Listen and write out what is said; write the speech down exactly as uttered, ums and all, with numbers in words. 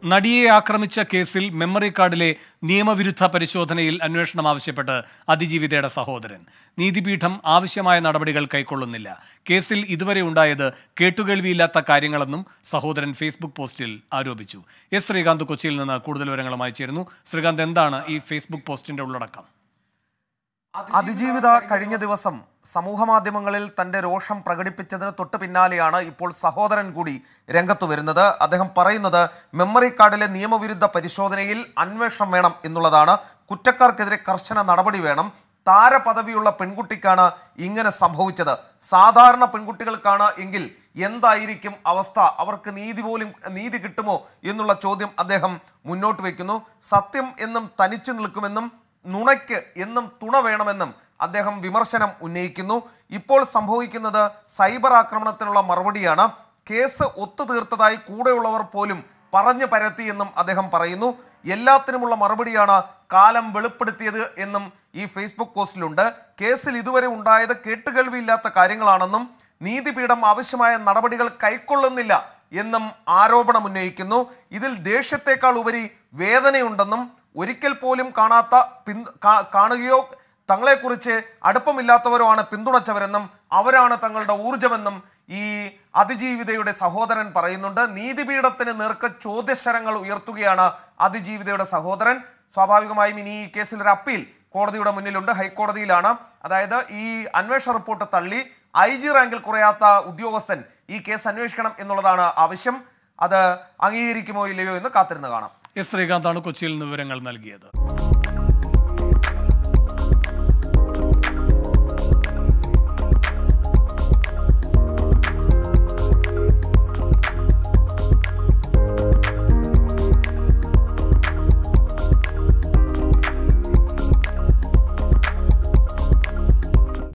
നടിയെ ആക്രമിച്ച കേസിൽ മെമ്മറി കാർഡിലെ നിയമവിരുദ്ധ പരിശോധനയിൽ അന്വേഷണം ആവശ്യപ്പെട്ട് അതിജീവിതയുടെ സഹോദരൻ. നീതിപീഠം ആവശ്യമായ നടപടികൾ കൈക്കൊള്ളുന്നില്ല. കേസിൽ ഇതുവരെ ഉണ്ടായത് കേട്ടുകേൾവിയില്ലാത്ത കാര്യങ്ങളെന്നും സഹോദരൻ ഫേസ്ബുക്ക് പോസ്റ്റിൽ ആരോപിച്ചു. എസ് ശ്രീകാന്ത് കൊച്ചിയിൽ നിന്ന് കൂടുതൽ വിവരങ്ങളുമായി ചേരുന്നു. ശ്രീകാന്ത്, എന്താണ് ഈ ഫേസ്ബുക്ക് പോസ്റ്റിന്റെ ഉള്ളടക്കം? അതിജീവിത കഴിഞ്ഞ ദിവസം സമൂഹ മാധ്യമങ്ങളിൽ തന്റെ രോഷം പ്രകടിപ്പിച്ചതിന് തൊട്ട് പിന്നാലെയാണ് ഇപ്പോൾ സഹോദരൻ കൂടി രംഗത്ത് വരുന്നത്. അദ്ദേഹം പറയുന്നത് മെമ്മറി കാർഡിലെ നിയമവിരുദ്ധ പരിശോധനയിൽ അന്വേഷണം വേണം എന്നുള്ളതാണ്. കുറ്റക്കാർക്കെതിരെ കർശന നടപടി വേണം. താരപദവിയുള്ള പെൺകുട്ടിക്കാണ് ഇങ്ങനെ സംഭവിച്ചത്. സാധാരണ പെൺകുട്ടികൾക്കാണ് എങ്കിൽ എന്തായിരിക്കും അവസ്ഥ? അവർക്ക് നീതി പോലും നീതി കിട്ടുമോ എന്നുള്ള ചോദ്യം അദ്ദേഹം മുന്നോട്ട് വയ്ക്കുന്നു. സത്യം എന്നും തനിച്ചു നിൽക്കുമെന്നും നുണയ്ക്ക് എന്നും തുണ വേണമെന്നും അദ്ദേഹം വിമർശനം ഉന്നയിക്കുന്നു. ഇപ്പോൾ സംഭവിക്കുന്നത് സൈബർ ആക്രമണത്തിനുള്ള മറുപടിയാണ്. കേസ് ഒത്തുതീർത്തതായി കൂടെയുള്ളവർ പോലും പറഞ്ഞു പരത്തിയെന്നും അദ്ദേഹം പറയുന്നു. എല്ലാത്തിനുമുള്ള മറുപടിയാണ് കാലം വെളിപ്പെടുത്തിയത് എന്നും ഈ ഫേസ്ബുക്ക് പോസ്റ്റിലുണ്ട്. കേസിൽ ഇതുവരെ ഉണ്ടായത് കേട്ടുകേൾവിയില്ലാത്ത കാര്യങ്ങളാണെന്നും നീതിപീഠം ആവശ്യമായ നടപടികൾ കൈക്കൊള്ളുന്നില്ല എന്നും ആരോപണം ഉന്നയിക്കുന്നു. ഇതിൽ ദേഷ്യത്തെക്കാൾ ഉപരി വേദനയുണ്ടെന്നും ഒരിക്കൽ പോലും കാണാത്ത പിൻ കാണുകയോ തങ്ങളെക്കുറിച്ച് അടുപ്പമില്ലാത്തവരോ ആണ് പിന്തുണച്ചവരെന്നും അവരാണ് തങ്ങളുടെ ഊർജമെന്നും ഈ അതിജീവിതയുടെ സഹോദരൻ പറയുന്നുണ്ട്. നീതിപീഠത്തിന് നേർക്ക് ചോദ്യശരങ്ങൾ ഉയർത്തുകയാണ് അതിജീവിതയുടെ സഹോദരൻ. സ്വാഭാവികമായും ഇനി ഈ കേസിൽ ഒരു അപ്പീൽ കോടതിയുടെ മുന്നിലുണ്ട്, ഹൈക്കോടതിയിലാണ്. അതായത് ഈ അന്വേഷണ റിപ്പോർട്ട് തള്ളി ഐ ജി റാങ്കിൽ കുറയാത്ത ഉദ്യോഗസ്ഥൻ ഈ കേസ് അന്വേഷിക്കണം എന്നുള്ളതാണ് ആവശ്യം. അത് അംഗീകരിക്കുമോ ഇല്ലയോ എന്ന് കാത്തിരുന്ന് കാണാം. എസ് ശ്രീകാന്താണ് കൊച്ചിയിൽ നിന്ന് വിവരങ്ങൾ നൽകിയത്.